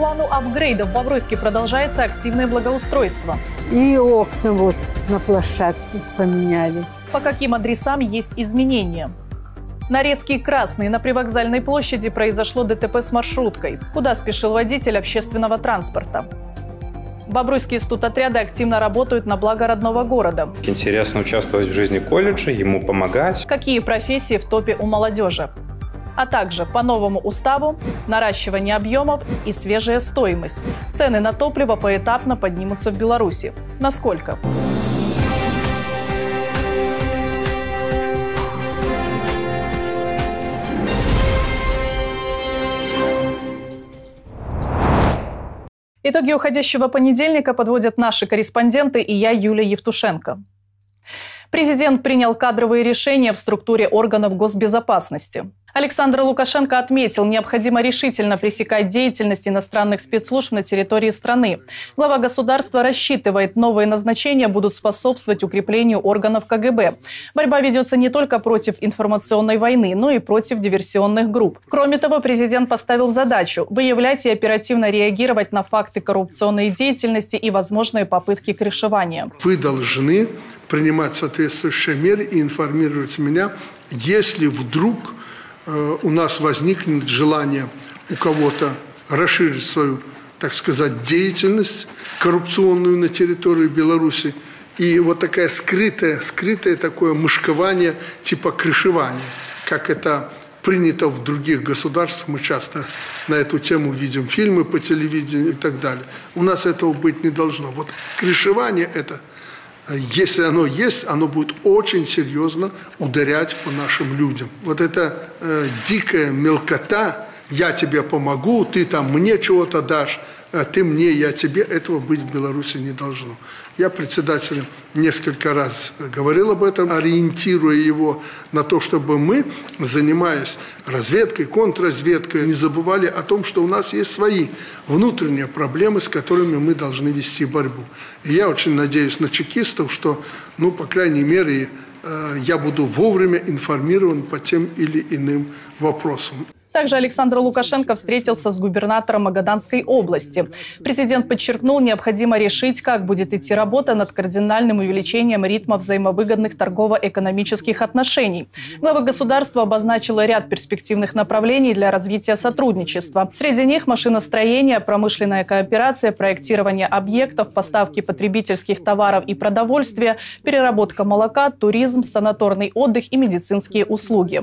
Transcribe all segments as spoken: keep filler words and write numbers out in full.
плану апгрейда в Бобруйске продолжается активное благоустройство. И окна вот на площадке поменяли. По каким адресам есть изменения? На Резкий Красный на Привокзальной площади произошло ДТП с маршруткой. Куда спешил водитель общественного транспорта? Бобруйские студотряды активно работают на благо родного города. Интересно участвовать в жизни колледжа, ему помогать. Какие профессии в топе у молодежи? А также по новому уставу, наращивание объемов и свежая стоимость. Цены на топливо поэтапно поднимутся в Беларуси. Насколько? Итоги уходящего понедельника подводят наши корреспонденты и я, Юлия Евтушенко. Президент принял кадровые решения в структуре органов госбезопасности. Александр Лукашенко отметил, необходимо решительно пресекать деятельность иностранных спецслужб на территории страны. Глава государства рассчитывает, новые назначения будут способствовать укреплению органов ка гэ бэ. Борьба ведется не только против информационной войны, но и против диверсионных групп. Кроме того, президент поставил задачу выявлять и оперативно реагировать на факты коррупционной деятельности и возможные попытки крышевания. Вы должны принимать соответствующие меры и информировать меня, если вдруг у нас возникнет желание у кого-то расширить свою, так сказать, деятельность коррупционную на территории Беларуси. И вот такая скрытая, скрытое такое мышкование типа крышевания, как это принято в других государствах. Мы часто на эту тему видим фильмы по телевидению и так далее. У нас этого быть не должно. Вот крышевание это, если оно есть, оно будет очень серьезно ударять по нашим людям. Вот эта э, дикая мелкота, я тебе помогу, ты там мне чего-то дашь, а ты мне, я тебе, этого быть в Беларуси не должно. Я председателю несколько раз говорил об этом, ориентируя его на то, чтобы мы, занимаясь разведкой, контрразведкой, не забывали о том, что у нас есть свои внутренние проблемы, с которыми мы должны вести борьбу. И я очень надеюсь на чекистов, что, ну, по крайней мере, я буду вовремя информирован по тем или иным вопросам. Также Александр Лукашенко встретился с губернатором Магаданской области. Президент подчеркнул, необходимо решить, как будет идти работа над кардинальным увеличением ритма взаимовыгодных торгово-экономических отношений. Глава государства обозначила ряд перспективных направлений для развития сотрудничества. Среди них машиностроение, промышленная кооперация, проектирование объектов, поставки потребительских товаров и продовольствия, переработка молока, туризм, санаторный отдых и медицинские услуги.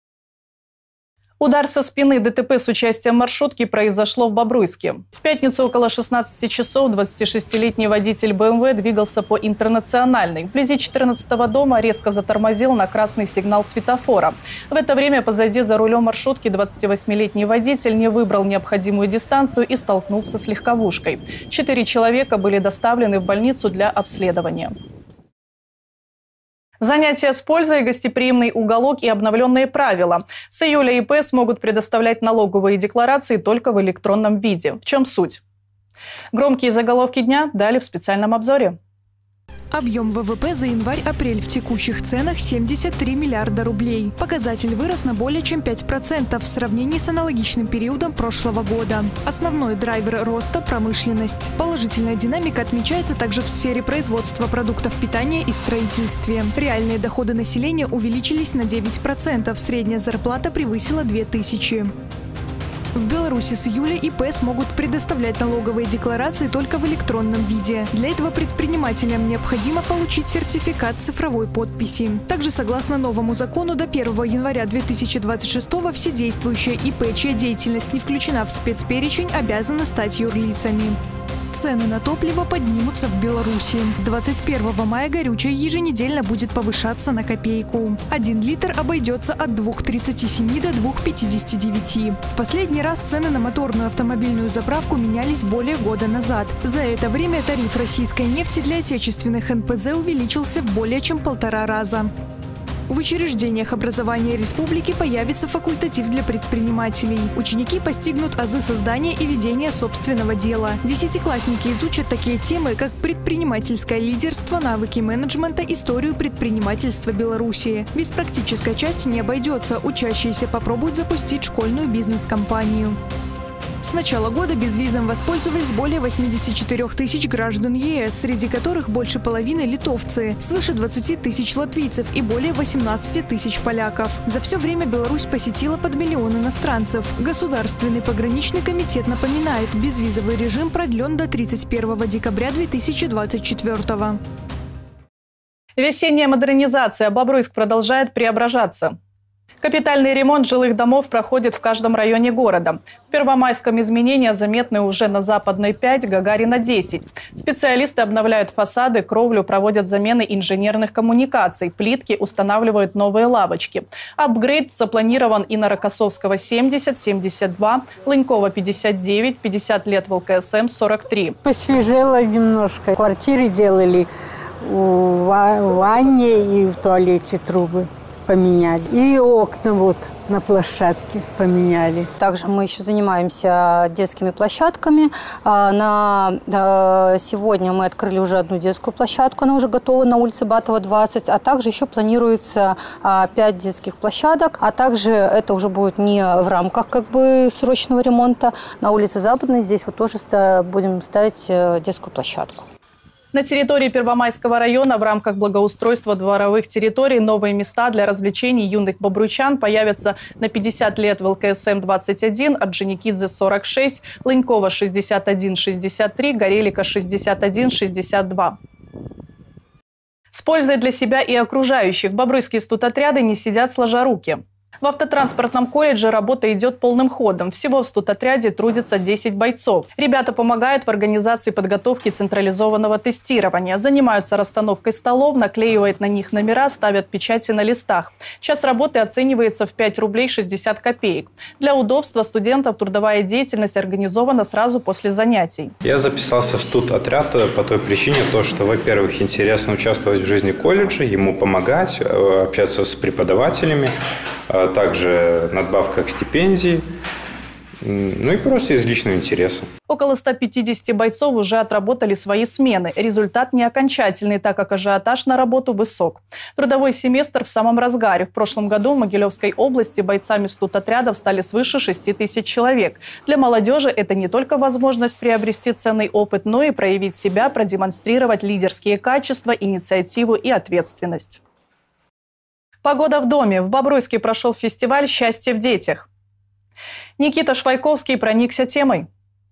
Удар со спины, ДТП с участием маршрутки произошло в Бобруйске. В пятницу около шестнадцати часов двадцатишестилетний водитель бэ эм вэ двигался по Интернациональной. Вблизи четырнадцатого дома резко затормозил на красный сигнал светофора. В это время позади за рулем маршрутки двадцативосьмилетний водитель не выбрал необходимую дистанцию и столкнулся с легковушкой. Четыре человека были доставлены в больницу для обследования. Занятия с пользой, гостеприимный уголок и обновленные правила. С июля и пэ смогут предоставлять налоговые декларации только в электронном виде. В чем суть? Громкие заголовки дня далее в специальном обзоре. Объем вэ вэ пэ за январь-апрель в текущих ценах семьдесят три миллиарда рублей. Показатель вырос на более чем пять процентов в сравнении с аналогичным периодом прошлого года. Основной драйвер роста – промышленность. Положительная динамика отмечается также в сфере производства продуктов питания и строительстве. Реальные доходы населения увеличились на девять процентов, средняя зарплата превысила две тысячи. В Беларуси с июля и пэ смогут предоставлять налоговые декларации только в электронном виде. Для этого предпринимателям необходимо получить сертификат цифровой подписи. Также, согласно новому закону, до первого января две тысячи двадцать шестого все действующие и пэ, чья деятельность не включена в спецперечень, обязаны стать юрлицами. Цены на топливо поднимутся в Беларуси. С двадцать первого мая горючее еженедельно будет повышаться на копейку. Один литр обойдется от двух тридцати семи до двух пятидесяти девяти. В последний раз цены на моторную автомобильную заправку менялись более года назад. За это время тариф российской нефти для отечественных эн пэ зэ увеличился в более чем полтора раза. В учреждениях образования республики появится факультатив для предпринимателей. Ученики постигнут азы создания и ведения собственного дела. Десятиклассники изучат такие темы, как предпринимательское лидерство, навыки менеджмента, историю предпринимательства Беларуси. Без практической части не обойдется. Учащиеся попробуют запустить школьную бизнес-компанию. С начала года безвизом воспользовались более восьмидесяти четырёх тысяч граждан ЕС, среди которых больше половины литовцы, свыше двадцати тысяч латвийцев и более восемнадцати тысяч поляков. За все время Беларусь посетила под миллион иностранцев. Государственный пограничный комитет напоминает, безвизовый режим продлен до тридцать первого декабря две тысячи двадцать четвёртого. Весенняя модернизация. Бобруйск продолжает преображаться. Капитальный ремонт жилых домов проходит в каждом районе города. В Первомайском изменения заметны уже на Западной пять, Гагарина десять. Специалисты обновляют фасады, кровлю, проводят замены инженерных коммуникаций, плитки, устанавливают новые лавочки. Апгрейд запланирован и на Рокоссовского семьдесят, семьдесят два, Лынькова пятьдесят девять, пятьдесят лет в ЛКСМ сорок три. Посвежело немножко. Квартиры делали в ванне и в туалете трубы. Поменяли. И окна вот на площадке поменяли. Также мы еще занимаемся детскими площадками. На, сегодня мы открыли уже одну детскую площадку, она уже готова на улице Батова двадцать, а также еще планируется пять детских площадок, а также это уже будет не в рамках как бы срочного ремонта. На улице Западной здесь вот тоже будем ставить детскую площадку. На территории Первомайского района в рамках благоустройства дворовых территорий новые места для развлечений юных бобруйчан появятся на пятьдесят лет в ЛКСМ двадцать один, Орджоникидзе сорок шесть, Лынькова шестьдесят один шестьдесят три, Горелика шестьдесят один шестьдесят два. С пользой для себя и окружающих бобруйские студотряды не сидят сложа руки. В автотранспортном колледже работа идет полным ходом. Всего в студотряде трудится десять бойцов. Ребята помогают в организации подготовки централизованного тестирования. Занимаются расстановкой столов, наклеивают на них номера, ставят печати на листах. Час работы оценивается в пять рублей шестьдесят копеек. Для удобства студентов трудовая деятельность организована сразу после занятий. Я записался в студотряд по той причине, то, что, во-первых, интересно участвовать в жизни колледжа, ему помогать, общаться с преподавателями. Также надбавка к стипендии, ну и просто из личного интереса. Около ста пятидесяти бойцов уже отработали свои смены. Результат не окончательный, так как ажиотаж на работу высок. Трудовой семестр в самом разгаре. В прошлом году в Могилевской области бойцами студотрядов стали свыше шести тысяч человек. Для молодежи это не только возможность приобрести ценный опыт, но и проявить себя, продемонстрировать лидерские качества, инициативу и ответственность. Погода в доме. В Бобруйске прошел фестиваль «Счастье в детях». Никита Швайковский проникся темой.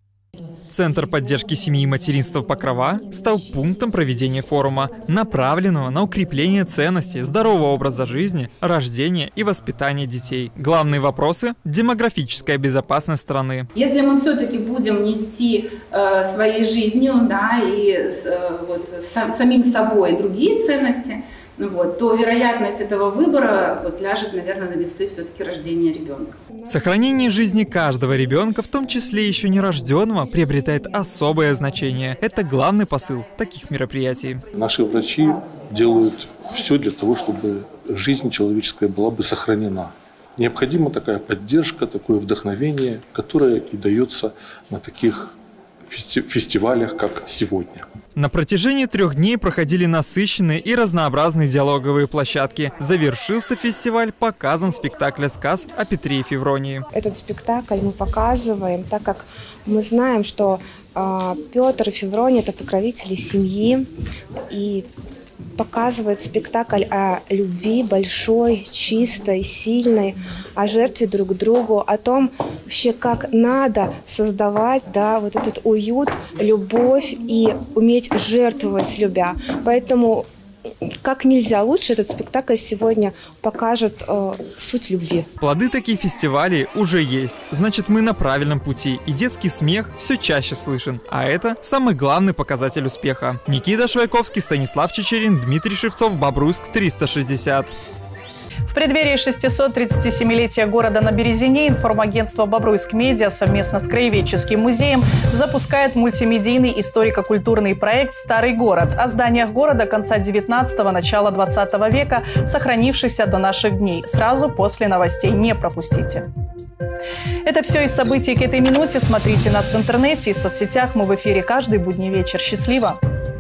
Центр поддержки семьи и материнства «Покрова» стал пунктом проведения форума, направленного на укрепление ценностей здорового образа жизни, рождения и воспитания детей. Главные вопросы – демографическая безопасность страны. Если мы все-таки будем нести э, своей жизнью, да, и э, вот, сам, самим собой другие ценности, Вот, то вероятность этого выбора вот, ляжет, наверное, на весы все-таки рождения ребенка. Сохранение жизни каждого ребенка, в том числе еще нерожденного, приобретает особое значение. Это главный посыл таких мероприятий. Наши врачи делают все для того, чтобы жизнь человеческая была бы сохранена. Необходима такая поддержка, такое вдохновение, которое и дается на таких фестивалях, как сегодня. На протяжении трех дней проходили насыщенные и разнообразные диалоговые площадки. Завершился фестиваль показом спектакля «Сказ» о Петре и Февронии. Этот спектакль мы показываем, так как мы знаем, что э, Петр и Феврония – это покровители семьи, и показывает спектакль о любви большой, чистой, сильной, о жертве друг другу, о том, вообще, как надо создавать, да, вот этот уют, любовь и уметь жертвовать, любя. Поэтому как нельзя лучше этот спектакль сегодня покажет э, суть любви. Плоды таких фестивалей уже есть. Значит, мы на правильном пути. И детский смех все чаще слышен. А это самый главный показатель успеха. Никита Швайковский, Станислав Чечерин, Дмитрий Шевцов, Бобруйск триста шестьдесят. В преддверии шестисот-тридцатисемилетия города на Березине информагентство «Бобруйск Медиа» совместно с Краеведческим музеем запускает мультимедийный историко-культурный проект «Старый город» о зданиях города конца девятнадцатого – начала двадцатого века, сохранившихся до наших дней. Сразу после новостей не пропустите. Это все из событий к этой минуте. Смотрите нас в интернете и соцсетях. Мы в эфире каждый будний вечер. Счастливо!